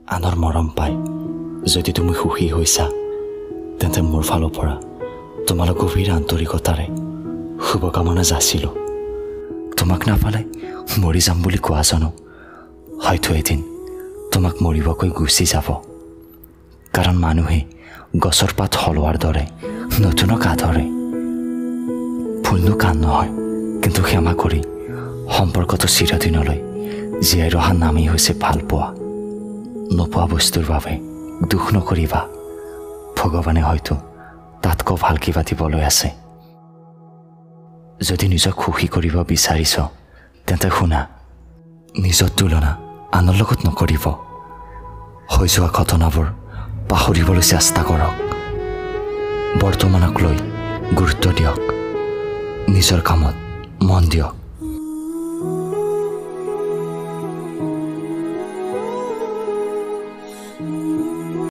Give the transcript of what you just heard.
আনৰ মৰম পাই যদি তুমি সুখী হৈছা তেন্তে মোৰ ফালৰ পৰা তোমালৈ গভীৰ আন্তৰিকতাৰে শুভকামনা যাচিলোঁ। তোমাক নাপালে মৰি যাম বুলি কোৱা জানো হয়তো এদিন তোমাক মৰিবকৈ গুচি যাব। কাৰণ মানুহে গছৰ পাত সলোৱাৰ দৰে নতুনক আদৰে। ভুলনো কাণ নহয়, কিন্তু ক্ষমা কৰি সম্পৰ্কটো চিৰদিনলৈ জীয়াই ৰহাৰ নামেই হৈছে ভাল পোৱা। নোপোৱা বস্তুৰ বাবে দুখ নকৰিবা, ভগৱানে হয়তো তাতকৈ ভাল কিবা দিবলৈ আছে। যদি নিজক সুখী কৰিব বিচাৰিছ তেন্তে শুনা, নিজৰ তুলনা আনৰ লগত নকৰিব। হৈ যোৱা ঘটনাবোৰ পাহৰিবলৈ চেষ্টা কৰক। বৰ্তমানক লৈ গুৰুত্ব দিয়ক, নিজৰ কামত মন দিয়ক।